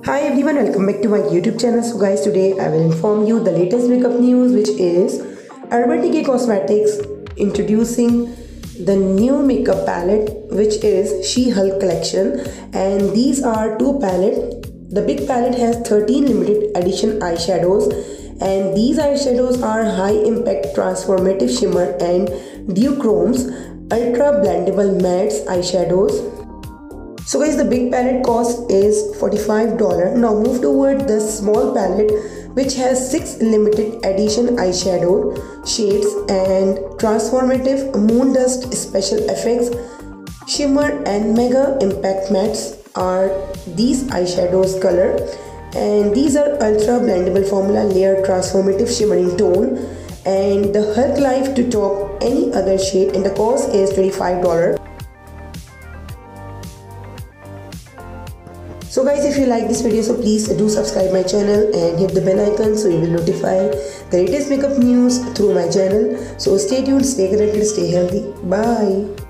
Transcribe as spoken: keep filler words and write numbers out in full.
Hi everyone, welcome back to my YouTube channel. So guys, today I will inform you the latest makeup news, which is Urban Decay Cosmetics introducing the new makeup palette, which is She-Hulk collection, and these are two palettes. The big palette has thirteen limited edition eyeshadows, and these eyeshadows are high impact transformative shimmer and duochromes ultra blendable mattes eyeshadows. So guys, the big palette cost is forty-five dollars. Now move toward the small palette, which has six limited edition eyeshadow shades and transformative moon dust special effects shimmer and mega impact mattes are these eyeshadows color, and these are ultra blendable formula layer transformative shimmering tone, and the Hulk Life to top any other shade, and the cost is twenty-five dollars. So guys, if you like this video, so please do subscribe my channel and hit the bell icon so you will notify the latest makeup news through my channel. So stay tuned, stay connected, stay healthy. Bye.